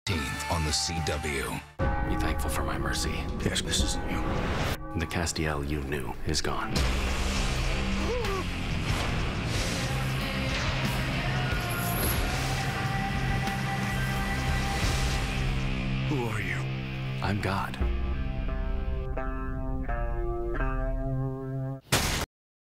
on the CW. Be thankful for my mercy. Yes, this isn't you. The Castiel you knew is gone. Who are you? I'm God.